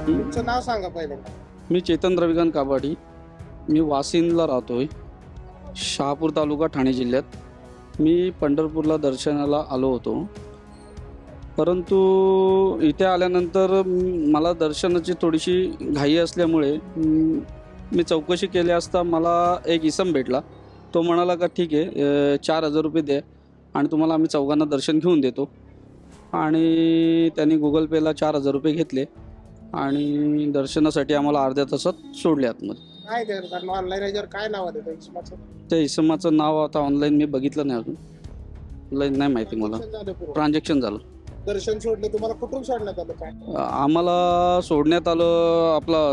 तुमचं नाव सांगा पहिले. मी चेतन रविकांत काबाडी. मी वासिंदला राहतोय, शहापूर तालुका ठाणे जिल्ह्यात. मी पंढरपूरला दर्शनाला आलो होतो, परंतु इथे आल्यानंतर मला दर्शनाची थोडीशी घाई असल्यामुळे मी चौकशी केली असता मला एक इसम भेटला. तो म्हणाला का ठीक आहे, 4,000 रुपये द्या आणि तुम्हाला आम्ही चौघांना दर्शन घेऊन देतो. आणि त्यांनी गुगल पेला 4,000 रुपये घेतले आणि दर्शनासाठी आम्हाला अर्ध्या तासात सोडले आतमध्ये. काय करतात ऑनलाईन याच्यावर काय नाव आहे त्या इसमाचं? त्या इसमाचं नाव आता ऑनलाईन मी बघितलं नाही, अजून ऑनलाईन नाही माहिती मला. झालं पूर्ण. ट्रान्झॅक्शन झालं. दर्शन सोडले, तुम्हाला कुठून सोडण्यात आलं काय? आम्हाला सोडण्यात आलं आपला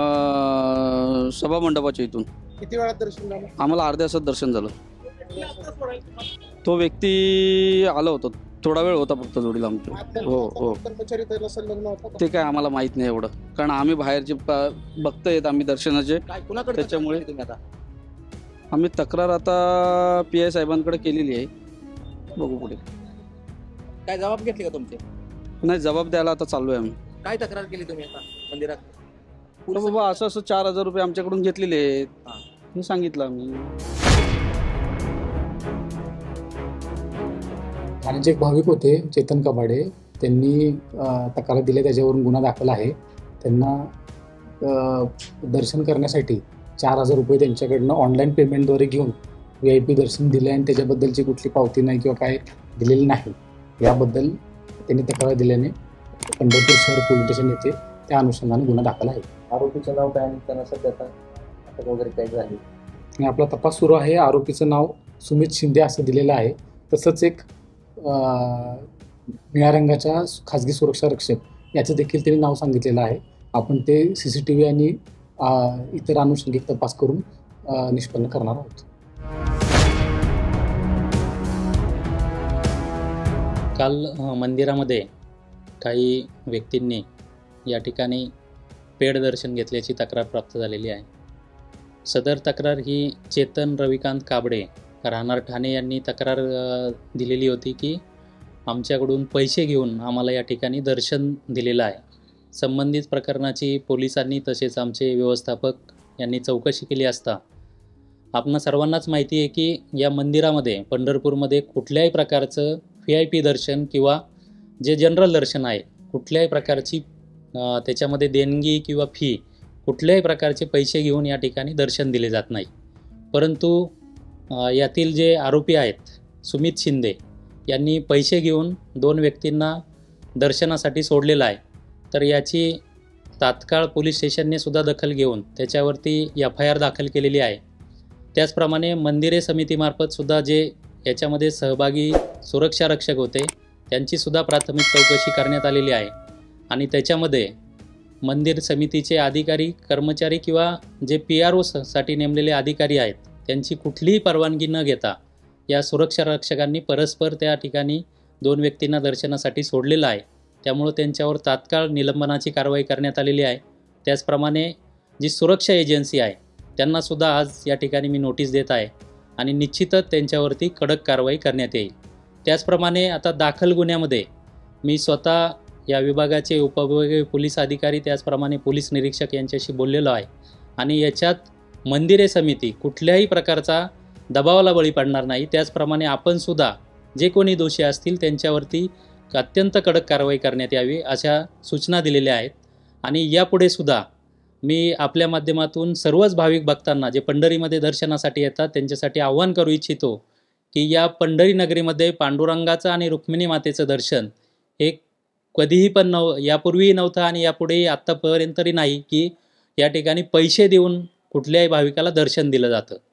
सभा मंडपाच्या इथून. किती वेळात दर्शन झालं? आम्हाला अर्ध्या तासात दर्शन झालं. तो व्यक्ती आला होता, थोडा वेळ होता फक्त जोडीला आमच्या. हो. कर्मचारी त्याला संलग्न होता का? ते काय आम्हाला माहीत नाही एवढं, कारण आम्ही बाहेरचे भक्त आहेत आम्ही दर्शनाचे. त्याच्यामुळे आम्ही तक्रार आता PI साहेबांकडे केलेली आहे. बघू पुढे काय जबाब घेतले का तुमचे? नाही, जबाब द्यायला आता चालू आहे आम्ही. काय तक्रार केली तुम्ही आता मंदिरात? तर बाबा असं 4,000 रुपये आमच्याकडून घेतलेले आहेत हे सांगितलं आम्ही. ठाण्याचे एक भाविक होते चेतन कबाडे, त्यांनी तक्रार दिली, त्याच्यावरून गुन्हा दाखल आहे. त्यांना दर्शन करण्यासाठी 4,000 रुपये त्यांच्याकडनं ऑनलाईन पेमेंटद्वारे घेऊन VIP दर्शन दिले आणि त्याच्याबद्दलची कुठली पावती नाही किंवा काय दिलेली नाही, याबद्दल त्यांनी तक्रार दिल्याने पंढरपूर शहर पोलीस स्टेशन येथे त्या अनुषंगाने गुन्हा दाखल आहे. आरोपीचं नाव काय आणि त्यांना सध्या अटक वगैरे काय झाली? आणि आपला तपास सुरू आहे. आरोपीचं नाव सुमित शिंदे असं दिलेलं आहे. तसंच एक निळ्या रंगाच्या खाजगी सुरक्षा रक्षक याचं देखील त्यांनी नाव सांगितलेलं आहे. आपण ते CCTV आणि इतर अनुषंगिक तपास करून निष्पन्न करणार आहोत. काल मंदिरामध्ये काही व्यक्तींनी या ठिकाणी पेड दर्शन घेतल्याची तक्रार प्राप्त झालेली आहे. सदर तक्रार ही चेतन रविकांत काबडे राहणार ठाणे यांनी तक्रार दिलेली होती की आमच्याकडून पैसे घेऊन आम्हाला या ठिकाणी दर्शन दिलेलं आहे. संबंधित प्रकरणाची पोलिसांनी तसेच आमचे व्यवस्थापक यांनी चौकशी केली असता आपणा सर्वांनाच माहिती आहे की या मंदिरामध्ये पंढरपूरमध्ये कुठल्याही प्रकारचं VIP दर्शन किंवा जे जनरल दर्शन आहे कुठल्याही प्रकारची त्याच्यामध्ये देणगी किंवा फी कुठल्याही प्रकारचे पैसे घेऊन या ठिकाणी दर्शन दिले जात नाही. परंतु यातील जे आरोपी आहेत सुमित शिंदे यांनी पैसे घेऊन 2 व्यक्तींना दर्शनासाठी सोडलेलं आहे. तर याची तात्काळ पोलीस स्टेशनने सुद्धा दखल घेऊन त्याच्यावरती FIR दाखल केलेली आहे. त्याचप्रमाणे मंदिरे समितीमार्फत सुद्धा जे याच्यामध्ये सहभागी सुरक्षा रक्षक होते त्यांचीसुद्धा प्राथमिक चौकशी करण्यात आलेली आहे. आणि त्याच्यामध्ये मंदिर समितीचे अधिकारी कर्मचारी किंवा जे PRO साठी नेमलेले अधिकारी आहेत त्यांची कुठलीही परवानगी न घेता या सुरक्षा रक्षकांनी परस्पर त्या ठिकाणी 2 व्यक्तींना दर्शनासाठी सोडलेलं आहे. त्यामुळं त्यांच्यावर तात्काळ निलंबनाची कारवाई करण्यात आलेली आहे. त्याचप्रमाणे जी सुरक्षा एजन्सी आहे त्यांनासुद्धा आज या ठिकाणी मी नोटीस देत आहे आणि निश्चितच त्यांच्यावरती कडक कारवाई करण्यात येईल. त्याचप्रमाणे आता दाखल गुन्ह्यामध्ये मी स्वतः या विभागाचे उपविभागीय पोलीस अधिकारी त्याचप्रमाणे पोलीस निरीक्षक यांच्याशी बोललेलो आहे आणि याच्यात मंदिरे समिती कुठल्याही प्रकारचा दबावाला बळी पडणार नाही. त्याचप्रमाणे आपणसुद्धा जे कोणी दोषी असतील त्यांच्यावरती अत्यंत कडक कारवाई करण्यात यावी अशा सूचना दिलेल्या आहेत. आणि यापुढे सुद्धा मी आपल्या माध्यमातून सर्वच भाविक भक्तांना जे पंढरीमध्ये दर्शनासाठी येतात त्यांच्यासाठी आव्हान करू इच्छितो की या पंढरी नगरीमध्ये पांडुरंगाचं आणि रुक्मिणी मातेचं दर्शन हे कधीही पण यापूर्वीही नव्हतं आणि यापुढेही आत्तापर्यंत तरी नाही की या ठिकाणी पैसे देऊन कुठल्याही भाविकाला दर्शन दिलं जातं.